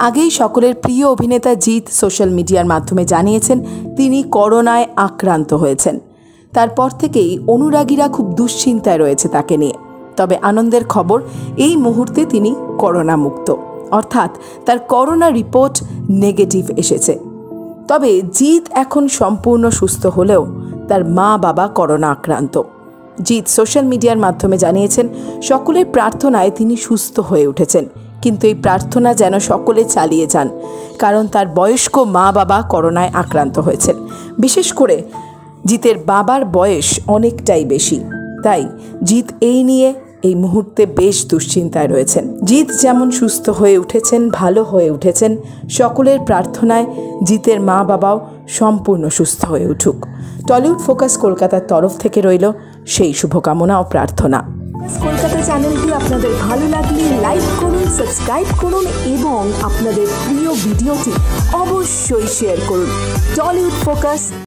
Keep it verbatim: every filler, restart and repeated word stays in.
আগেই সকলের প্রিয় অভিনেতা জিৎ সোশ্যাল মিডিয়ার মাধ্যমে জানিয়েছেন তিনি করোনায় আক্রান্ত হয়েছেন। তারপর থেকেই অনুরাগীরা খুব দুশ্চিন্তায় রয়েছে তাকে নিয়ে। তবে আনন্দের খবর, এই মুহূর্তে তিনি করোনা মুক্ত, অর্থাৎ তার করোনা রিপোর্ট নেগেটিভ এসেছে। তবে জিৎ এখন সম্পূর্ণ সুস্থ হলেও তার মা বাবা করোনা আক্রান্ত। জিৎ সোশ্যাল মিডিয়ার মাধ্যমে জানিয়েছেন সকলের প্রার্থনায় তিনি সুস্থ হয়ে উঠেছেন, কিন্তু এই প্রার্থনা যেন সকলে চালিয়ে যান, কারণ তার বয়স্ক মা বাবা করোনায় আক্রান্ত হয়েছেন। বিশেষ করে জিতের বাবার বয়স অনেকটাই বেশি, তাই জিৎ এই নিয়ে এই মুহূর্তে বেশ দুশ্চিন্তায় রয়েছেন। জিৎ যেমন সুস্থ হয়ে উঠেছেন, ভালো হয়ে উঠেছেন, সকলের প্রার্থনায় জিতের মা বাবাও সম্পূর্ণ সুস্থ হয়ে উঠুক। টলিউড ফোকাস কলকাতার তরফ থেকে রইল সেই শুভকামনা ও প্রার্থনা। কলকাতা চ্যানেলটি আপনাদের ভালো লাগলে লাইক করুন, সাবস্ক্রাইব করুন এবং আপনাদের প্রিয় ভিডিওটি অবশ্যই শেয়ার করুন। টলিউড ফোকাস।